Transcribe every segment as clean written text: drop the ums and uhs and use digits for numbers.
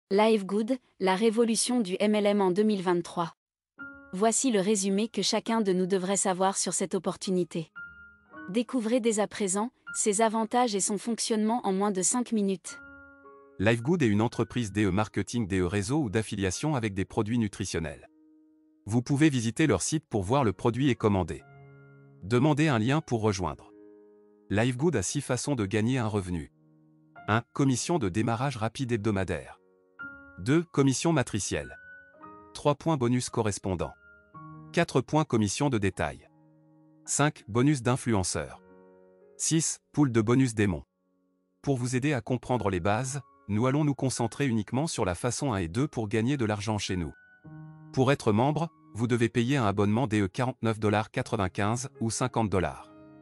LiveGood, la révolution du MLM en 2023. Voici le résumé que chacun de nous devrait savoir sur cette opportunité. Découvrez dès à présent ses avantages et son fonctionnement en moins de 5 minutes. LiveGood est une entreprise DE marketing, DE réseau ou d'affiliation avec des produits nutritionnels. Vous pouvez visiter leur site pour voir le produit et commander. Demandez un lien pour rejoindre. LiveGood a 6 façons de gagner un revenu. 1. Commission de démarrage rapide hebdomadaire. 2. Commission matricielle. 3 points bonus correspondants. 4 points commission de détail. 5. Bonus d'influenceur. 6. Pool de bonus démon. Pour vous aider à comprendre les bases, nous allons nous concentrer uniquement sur la façon 1 et 2 pour gagner de l'argent chez nous. Pour être membre, vous devez payer un abonnement DE $49,95 ou $50.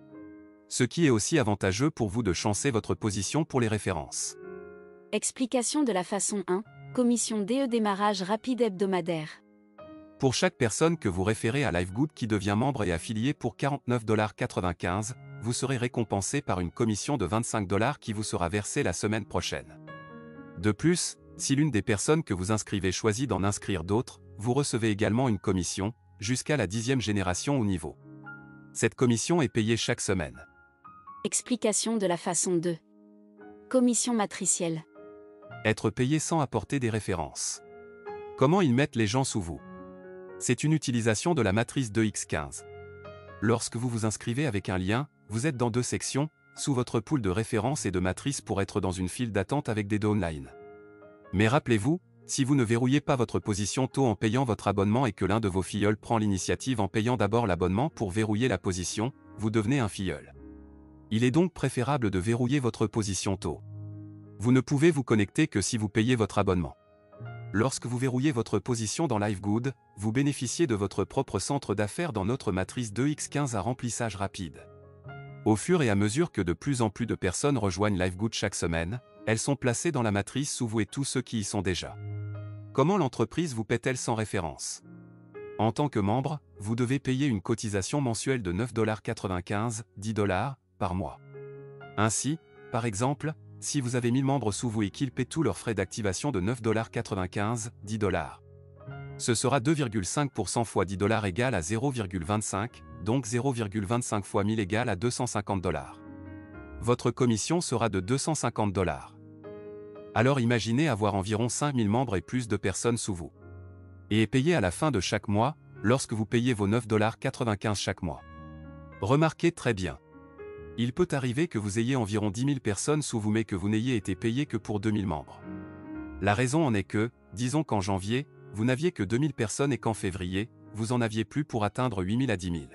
Ce qui est aussi avantageux pour vous de chancer votre position pour les références. Explication de la façon 1. Commission DE démarrage rapide hebdomadaire. Pour chaque personne que vous référez à LiveGood qui devient membre et affilié pour $49,95, vous serez récompensé par une commission de $25 qui vous sera versée la semaine prochaine. De plus, si l'une des personnes que vous inscrivez choisit d'en inscrire d'autres, vous recevez également une commission, jusqu'à la 10e génération au niveau. Cette commission est payée chaque semaine. Explication de la façon 2. Commission matricielle. Être payé sans apporter des références. Comment ils mettent les gens sous vous? C'est une utilisation de la matrice 2x15. Lorsque vous vous inscrivez avec un lien, vous êtes dans 2 sections, sous votre pool de références et de matrices pour être dans une file d'attente avec des downlines. Mais rappelez-vous, si vous ne verrouillez pas votre position tôt en payant votre abonnement et que l'un de vos filleuls prend l'initiative en payant d'abord l'abonnement pour verrouiller la position, vous devenez un filleul. Il est donc préférable de verrouiller votre position tôt. Vous ne pouvez vous connecter que si vous payez votre abonnement. Lorsque vous verrouillez votre position dans LiveGood, vous bénéficiez de votre propre centre d'affaires dans notre matrice 2x15 à remplissage rapide. Au fur et à mesure que de plus en plus de personnes rejoignent LiveGood chaque semaine, elles sont placées dans la matrice sous vous et tous ceux qui y sont déjà. Comment l'entreprise vous paie-t-elle sans référence? En tant que membre, vous devez payer une cotisation mensuelle de $9,95, $10 par mois. Ainsi, par exemple, si vous avez 1000 membres sous vous et qu'ils paient tous leurs frais d'activation de $9,95, $10. Ce sera 2,5% fois $10 égale à 0,25, donc 0,25 fois 1000 égale à $250. Votre commission sera de $250. Alors imaginez avoir environ 5000 membres et plus de personnes sous vous. Et est payé à la fin de chaque mois, lorsque vous payez vos $9,95 chaque mois. Remarquez très bien. Il peut arriver que vous ayez environ 10 000 personnes sous vous mais que vous n'ayez été payé que pour 2000 membres. La raison en est que, disons qu'en janvier, vous n'aviez que 2000 personnes et qu'en février, vous en aviez plus pour atteindre 8000 à 10 000.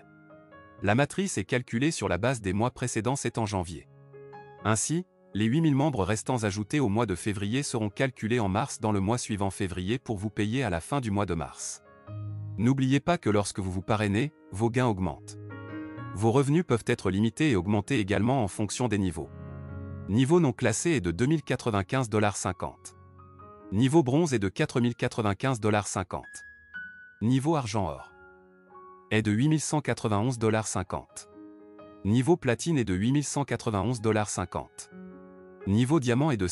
La matrice est calculée sur la base des mois précédents, c'est en janvier. Ainsi, les 8000 membres restants ajoutés au mois de février seront calculés en mars dans le mois suivant février pour vous payer à la fin du mois de mars. N'oubliez pas que lorsque vous vous parrainez, vos gains augmentent. Vos revenus peuvent être limités et augmenter également en fonction des niveaux. Niveau non classé est de $2095,50. Niveau bronze est de $4095,50. Niveau argent or est de $8191,50. Niveau platine est de $8191,50. Niveau diamant est de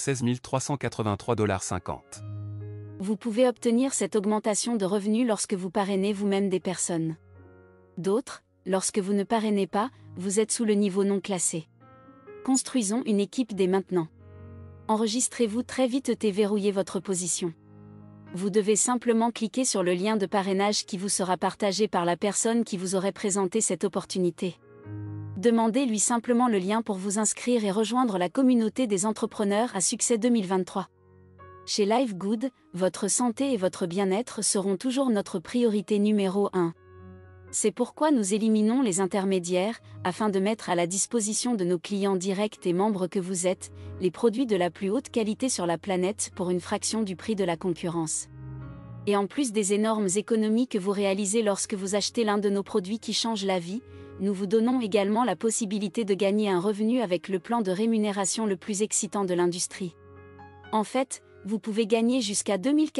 $16383,50. Vous pouvez obtenir cette augmentation de revenus lorsque vous parrainez vous-même des personnes. D'autres, lorsque vous ne parrainez pas, vous êtes sous le niveau non classé. Construisons une équipe dès maintenant. Enregistrez-vous très vite et verrouillez votre position. Vous devez simplement cliquer sur le lien de parrainage qui vous sera partagé par la personne qui vous aurait présenté cette opportunité. Demandez-lui simplement le lien pour vous inscrire et rejoindre la communauté des entrepreneurs à succès 2023. Chez LiveGood, votre santé et votre bien-être seront toujours notre priorité numéro 1. C'est pourquoi nous éliminons les intermédiaires, afin de mettre à la disposition de nos clients directs et membres que vous êtes, les produits de la plus haute qualité sur la planète pour une fraction du prix de la concurrence. Et en plus des énormes économies que vous réalisez lorsque vous achetez l'un de nos produits qui changent la vie, nous vous donnons également la possibilité de gagner un revenu avec le plan de rémunération le plus excitant de l'industrie. En fait, vous pouvez gagner jusqu'à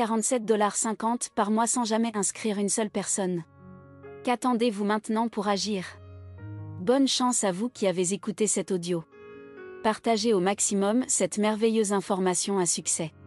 $2047,50 par mois sans jamais inscrire une seule personne. Qu'attendez-vous maintenant pour agir? Bonne chance à vous qui avez écouté cet audio. Partagez au maximum cette merveilleuse information à succès.